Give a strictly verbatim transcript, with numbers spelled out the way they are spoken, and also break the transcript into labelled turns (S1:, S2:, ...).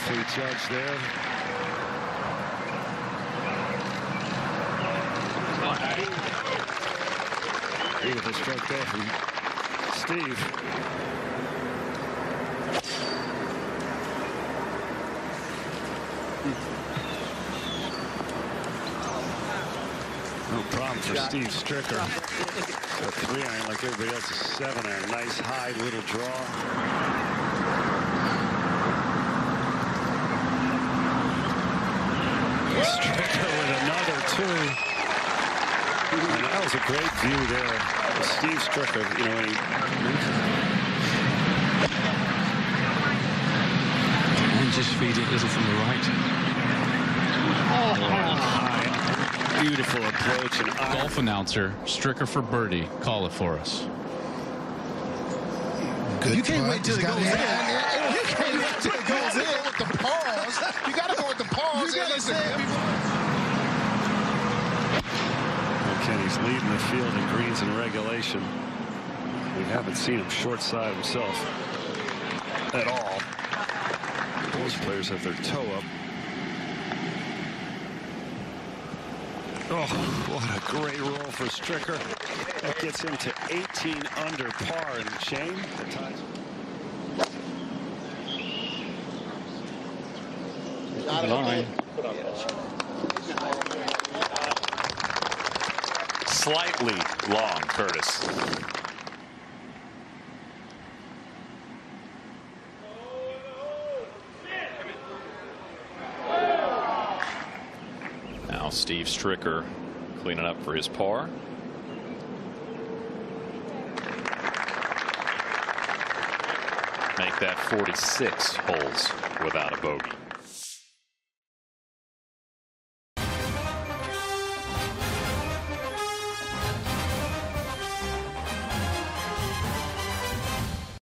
S1: carefully judged there. Beautiful stroke there from Steve. No problem for Steve Stricker. A three iron like everybody else, a seven iron. Nice high little draw. Stricker with another two. And that was a great view there. Steve Stricker, you know, when he
S2: and just feed it little from the right.
S1: Oh, high. Beautiful approach. And
S2: golf announcer, Stricker for birdie. Call it for us.
S3: Good. You can't wait till it goes in. You can't wait till it goes in with the pause. You got to go with the pause. You got to say it before.
S1: Kenny's leading the field in greens in regulation. We haven't seen him short side himself at all. Most players have their toe up. Oh, what a great roll for Stricker. That gets him to eighteen under par. And Shane, the ties.
S4: Line.
S5: Slightly long, Curtis. Now Steve Stricker cleaning up for his par. Make that forty-six holes without a bogey.